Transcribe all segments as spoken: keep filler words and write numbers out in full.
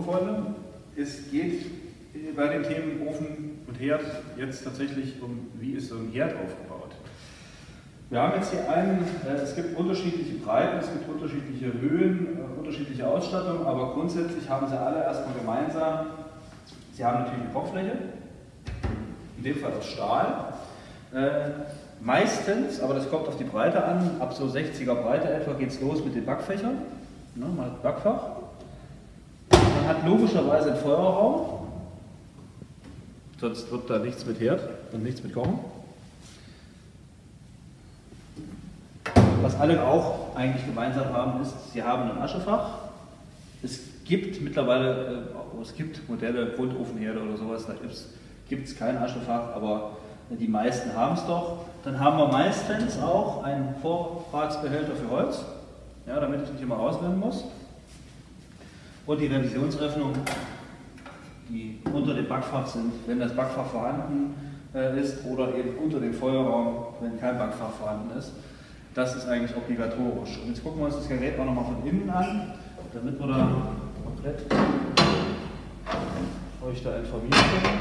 Freunde. Es geht bei den Themen Ofen und Herd jetzt tatsächlich um, wie ist so ein Herd aufgebaut. Wir haben jetzt hier einen, äh, es gibt unterschiedliche Breiten, es gibt unterschiedliche Höhen, äh, unterschiedliche Ausstattung, aber grundsätzlich haben sie alle erstmal gemeinsam, sie haben natürlich eine Kochfläche, in dem Fall aus Stahl. Äh, meistens, aber das kommt auf die Breite an, ab so sechziger Breite etwa geht es los mit den Backfächern. Ne, mal Backfach. Man hat logischerweise einen Feuerraum, sonst wird da nichts mit Herd und nichts mit Kochen. Was alle auch eigentlich gemeinsam haben, ist, sie haben ein Aschefach. Es gibt mittlerweile, äh, es gibt Modelle, Grundofenherde oder sowas, da gibt es kein Aschefach, aber die meisten haben es doch. Dann haben wir meistens auch einen Vorratsbehälter für Holz, ja, damit ich nicht immer rausnehmen muss. Und die Revisionsöffnung, die unter dem Backfach sind, wenn das Backfach vorhanden äh, ist, oder eben unter dem Feuerraum, wenn kein Backfach vorhanden ist. Das ist eigentlich obligatorisch. Und jetzt gucken wir uns das Gerät auch nochmal von innen an, damit wir da komplett euch da informieren können.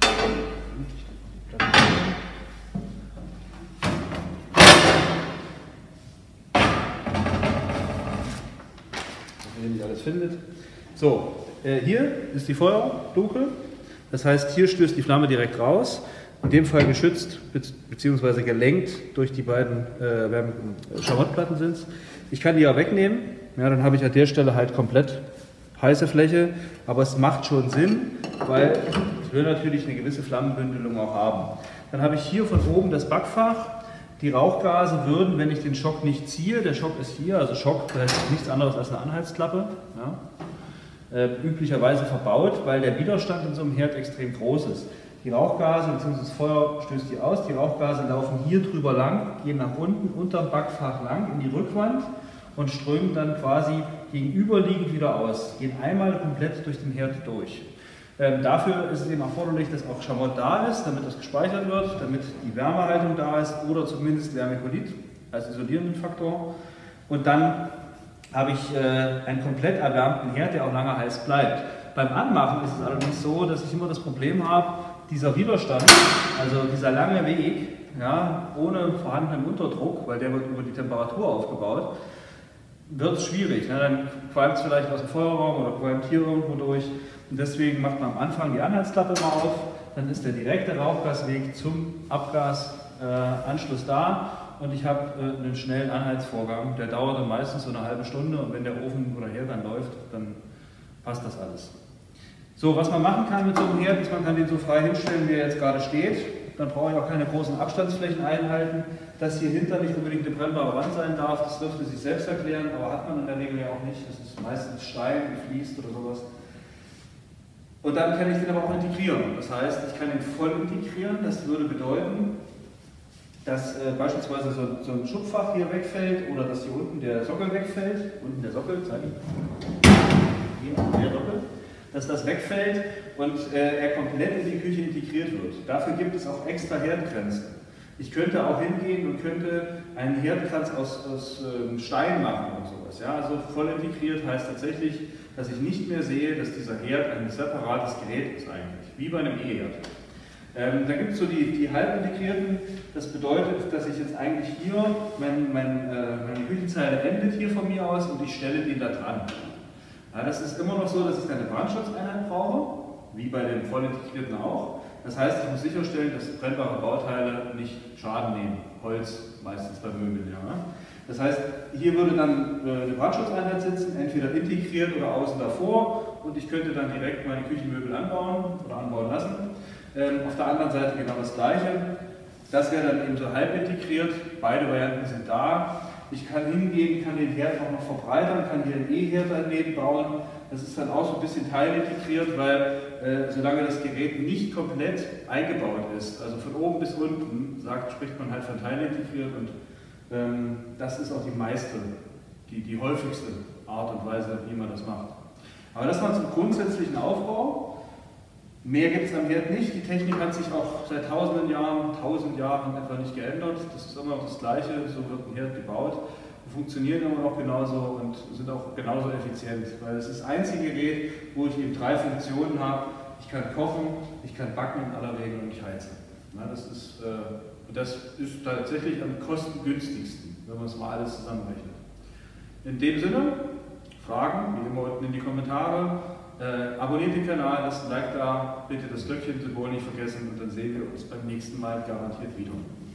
Wenn ihr nicht alles findet. So, äh, hier ist die Feuerluke. Das heißt, hier stößt die Flamme direkt raus. In dem Fall geschützt bzw. gelenkt durch die beiden äh, Schamottplatten sind es. Ich kann die ja wegnehmen, ja, dann habe ich an der Stelle halt komplett heiße Fläche, aber es macht schon Sinn, weil ich will natürlich eine gewisse Flammenbündelung auch haben. Dann habe ich hier von oben das Backfach. Die Rauchgase würden, wenn ich den Schock nicht ziehe, der Schock ist hier, also Schock heißt nichts anderes als eine Anheizklappe, ja, äh, üblicherweise verbaut, weil der Widerstand in so einem Herd extrem groß ist. Die Rauchgase bzw. das Feuer stößt die aus, die Rauchgase laufen hier drüber lang, gehen nach unten unterm Backfach lang in die Rückwand und strömen dann quasi gegenüberliegend wieder aus, gehen einmal komplett durch den Herd durch. Ähm, dafür ist es eben erforderlich, dass auch Schamott da ist, damit das gespeichert wird, damit die Wärmehaltung da ist oder zumindest Vermiculit als isolierenden Faktor. Und dann habe ich äh, einen komplett erwärmten Herd, der auch lange heiß bleibt. Beim Anmachen ist es allerdings so, dass ich immer das Problem habe, dieser Widerstand, also dieser lange Weg, ja, ohne vorhandenen Unterdruck, weil der wird über die Temperatur aufgebaut, wird es schwierig. Ne? Dann qualmt es vielleicht aus dem Feuerraum oder qualmt hier irgendwo durch. Und deswegen macht man am Anfang die Anheizklappe mal auf, dann ist der direkte Rauchgasweg zum Abgasanschluss äh, da und ich habe äh, einen schnellen Anheizvorgang. Der dauert dann meistens so eine halbe Stunde und wenn der Ofen oder Herd dann läuft, dann passt das alles. So, was man machen kann mit so einem Herd, ist, man kann den so frei hinstellen, wie er jetzt gerade steht. Dann brauche ich auch keine großen Abstandsflächen einhalten. Dass hier hinter nicht unbedingt eine brennbare Wand sein darf, das dürfte sich selbst erklären, aber hat man in der Regel ja auch nicht. Das ist meistens Stein, gefliest oder sowas. Und dann kann ich den aber auch integrieren. Das heißt, ich kann ihn voll integrieren. Das würde bedeuten, dass äh, beispielsweise so, so ein Schubfach hier wegfällt oder dass hier unten der Sockel wegfällt. Unten der Sockel, zeige ich. Hier der Sockel. Dass das wegfällt und äh, er komplett in die Küche integriert wird. Dafür gibt es auch extra Herdgrenzen. Ich könnte auch hingehen und könnte einen Herdkranz aus, aus ähm, Stein machen und sowas. Ja? Also voll integriert heißt tatsächlich, dass ich nicht mehr sehe, dass dieser Herd ein separates Gerät ist eigentlich, wie bei einem E-Herd. Ähm, da gibt es so die, die halb integrierten, das bedeutet, dass ich jetzt eigentlich hier, mein, mein, äh, meine Küchenzeile endet hier von mir aus und ich stelle den da dran. Ja, das ist immer noch so, dass ich dann eine Brandschutzeinheit brauche, wie bei den voll integrierten auch. Das heißt, ich muss sicherstellen, dass brennbare Bauteile nicht Schaden nehmen. Holz meistens bei Möbeln. Ja. Das heißt, hier würde dann eine Brandschutzeinheit sitzen, entweder integriert oder außen davor und ich könnte dann direkt meine Küchenmöbel anbauen oder anbauen lassen. Ähm, auf der anderen Seite genau das Gleiche. Das wäre dann eben so halb integriert. Beide Varianten sind da. Ich kann hingehen, kann den Herd auch noch verbreitern, kann hier einen E-Herd daneben bauen. Das ist dann auch so ein bisschen teilintegriert, weil äh, solange das Gerät nicht komplett eingebaut ist, also von oben bis unten, sagt, spricht man halt von teilintegriert und ähm, das ist auch die meiste, die, die häufigste Art und Weise, wie man das macht. Aber das mal zum grundsätzlichen Aufbau. Mehr gibt es am Herd nicht. Die Technik hat sich auch seit tausenden Jahren, tausend Jahren etwa nicht geändert. Das ist immer noch das Gleiche, so wird ein Herd gebaut. funktionieren immer noch genauso und sind auch genauso effizient, weil es ist das einzige Gerät, wo ich eben drei Funktionen habe. Ich kann kochen, ich kann backen in aller Regel und ich heize. Ja, das ist, äh, das ist tatsächlich am kostengünstigsten, wenn man es mal alles zusammenrechnet. In dem Sinne, Fragen, wie immer unten in die Kommentare. Äh, abonniert den Kanal, lasst ein Like da, bitte das Glöckchen-Symbol nicht vergessen und dann sehen wir uns beim nächsten Mal garantiert wieder.